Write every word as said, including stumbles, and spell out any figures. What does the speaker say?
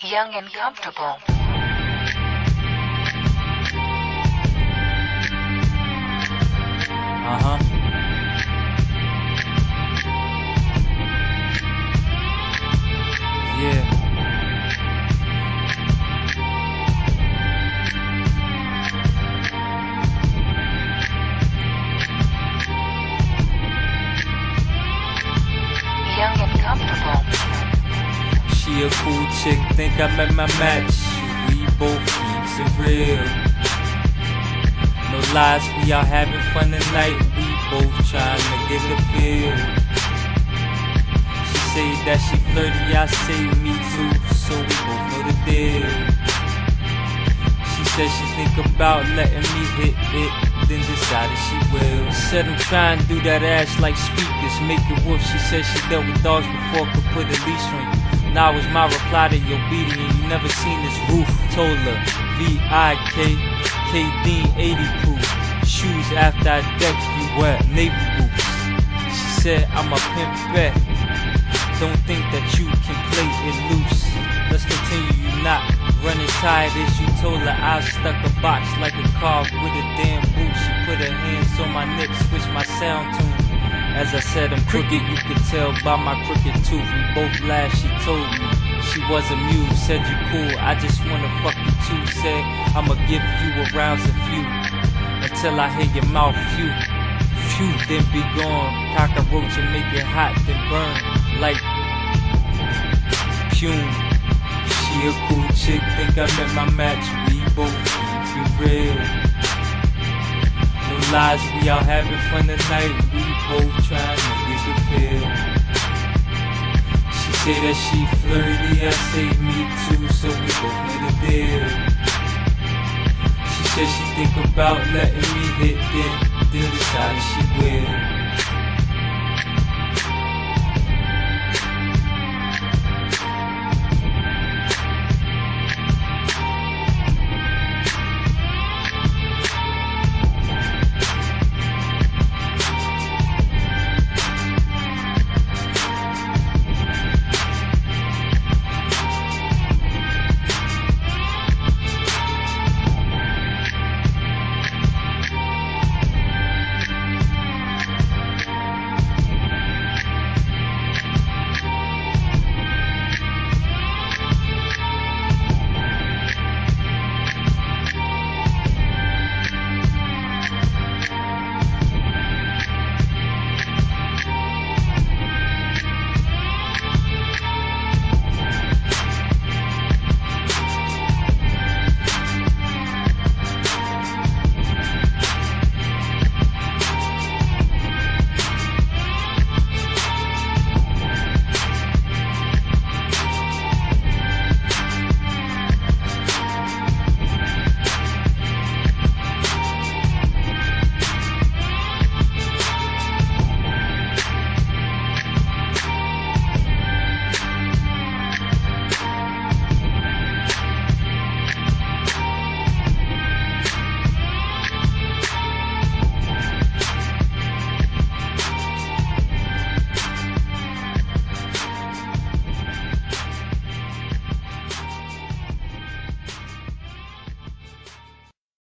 Young and comfortable. Uh-huh. Yeah. Young and comfortable. She a cool chick, think I met my match. We both keeps it real. No lies, we out having fun tonight. We both trying to get the feel. She say that she flirty, I say me too, so we both know the deal. She said she think about letting me hit it, then decided she will. Said I'm trying to do that ass like speakers, make it woof. She said she dealt with dogs before, could put a leash on you. Now was my reply to your beating, you never seen this roof. Told her, V I K, K D eighty proof. Shoes after I deck you wear navy boots. She said I'm a pimp bet, don't think that you can play it loose. Let's continue, you not running tired as you told her. I stuck a box like a car with a damn boot. She put her hands on my neck, switched my sound tune. As I said, I'm crooked, you could tell by my crooked tooth. We both laughed, she told me she was amused. Said you cool, I just wanna fuck you too. Said I'ma give you a rounds of few until I hear your mouth phew. Phew, then be gone. Cockroach and make it hot, then burn like Pume. She a cool chick, think I met my match. We both keep it real. No lies, we out having fun tonight. We both trying to get the feel. She say that she flirty, I say me too, so we both made a deal. She said she think about letting me hit, then, then decided she will.